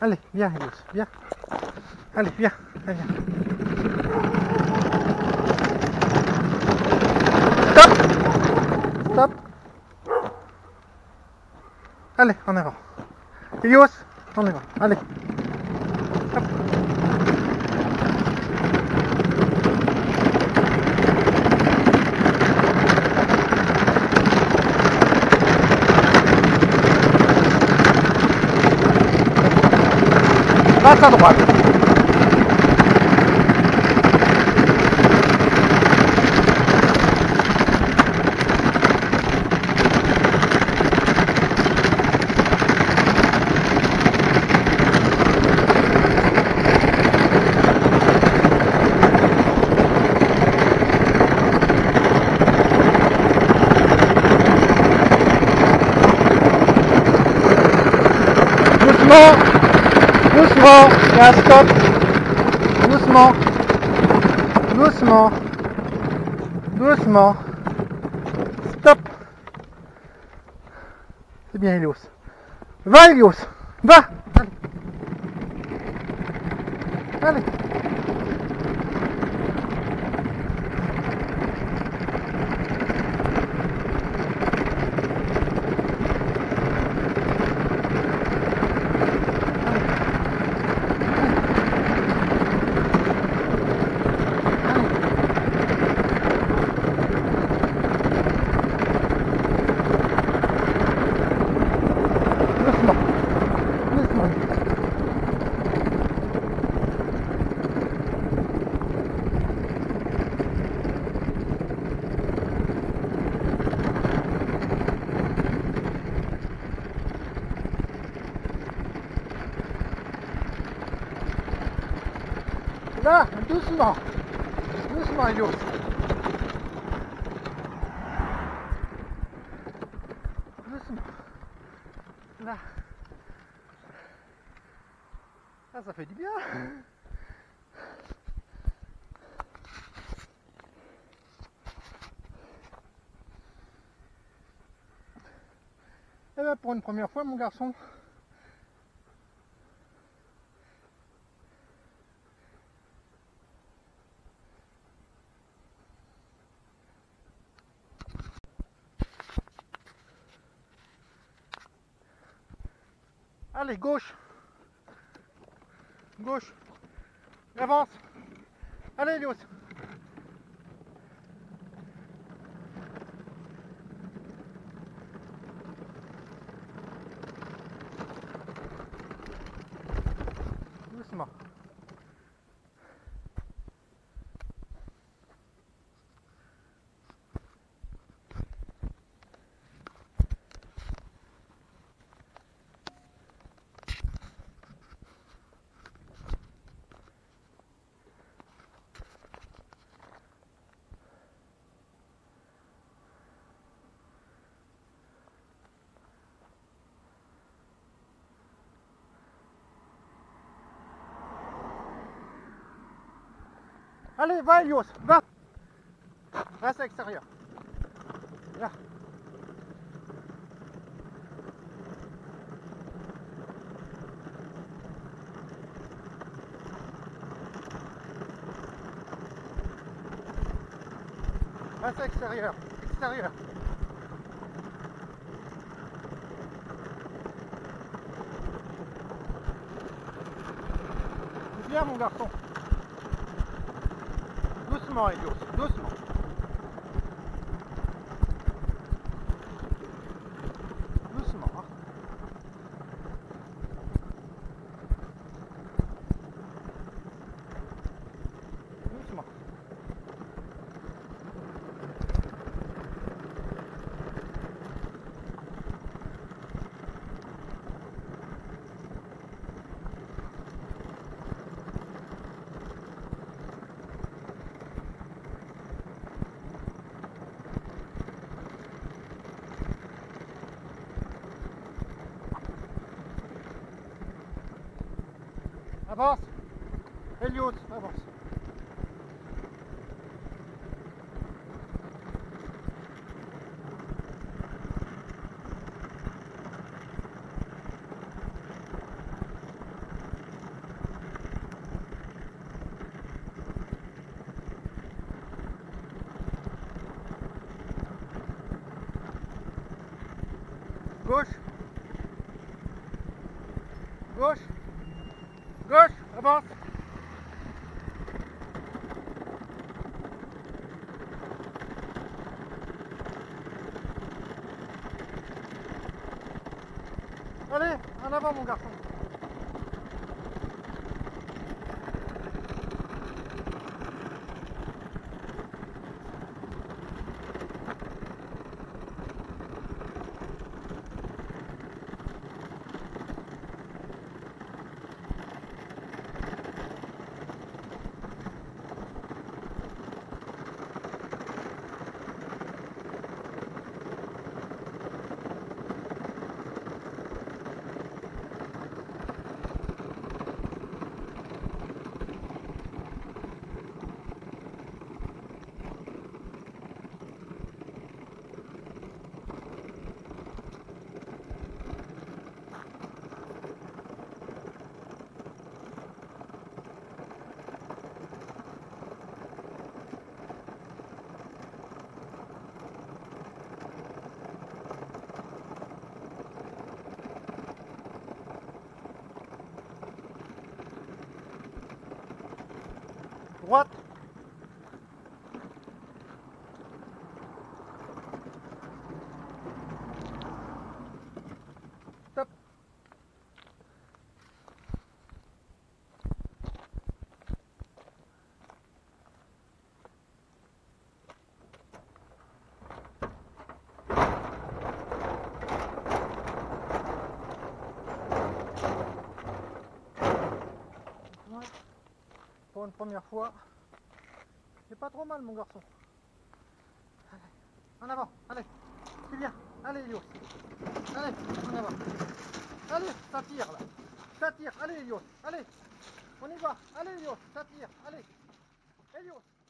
Allez, viens, Elios, viens. Allez, viens, viens, viens. Stop. Stop. Allez, en avant. Elios, en avant. Allez. Hop. Passe à droite. Doucement. Doucement, il y a un stop. Doucement. Doucement. Doucement. Stop. C'est bien, Elios. Va, Elios. Va. Allez. Allez. Là, doucement. Doucement, Elios. Doucement. Là. Ah, ça fait du bien. Eh ben, pour une première fois, mon garçon. Allez, gauche. Gauche. Avance. Allez, Elios. Doucement. Allez, va, Elios, va. Reste à l'extérieur. Là. Reste à l'extérieur. Extérieur. C'est bien, mon garçon. Doucement, Elios, doucement. Doucement, hein. Doucement. Avance. Elios, avance. Gauche. Gauche. Gauche. Avance. Allez, en avant mon garçon. Droite. Stop. Ouais. Pour une première fois, c'est pas trop mal mon garçon. Allez, en avant, allez, c'est bien, allez Elios, allez, en avant, allez, ça tire là, ça tire, allez Elios, allez, on y va, allez Elios, ça tire, allez, Elios.